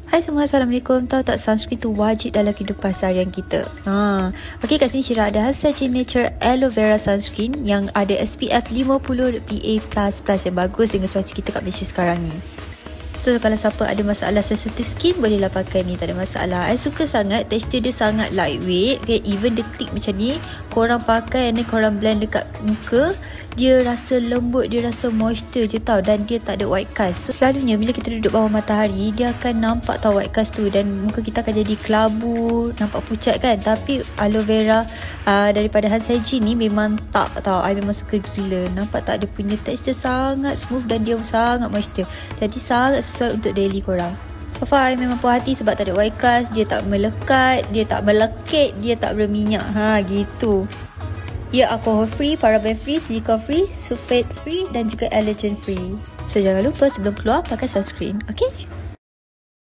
Hai semua, Assalamualaikum. Tahu tak sunscreen tu wajib dalam kehidupan seharian kita? Okey, kat sini Syira ada Hasaji Nature Aloe Vera Sunscreen yang ada SPF 50 PA++ yang bagus dengan cuaca kita kat Malaysia sekarang ni. So kalau siapa ada masalah sensitive skin, bolehlah pakai ni, tak ada masalah. I suka sangat, texture dia sangat lightweight. Okay, even the tip macam ni, korang pakai and then korang blend dekat muka, dia rasa lembut, dia rasa moisture je tau. Dan dia tak ada white cast. So selalunya bila kita duduk bawah matahari, dia akan nampak tau white cast tu, dan muka kita akan jadi kelabu, nampak pucat kan. Tapi aloe vera daripada Hasaji ni memang tak tau. I memang suka gila. Nampak tak, dia punya texture sangat smooth dan dia sangat moisture. Jadi sangat sesuai untuk daily korang. So far I memang puas hati sebab tak ada white cast, dia tak melekat, dia tak melekit, dia tak berminyak. Gitu. Ia alcohol free, paraben free, silicone free, sulfate free dan juga allergen free. So jangan lupa sebelum keluar pakai sunscreen. Okay?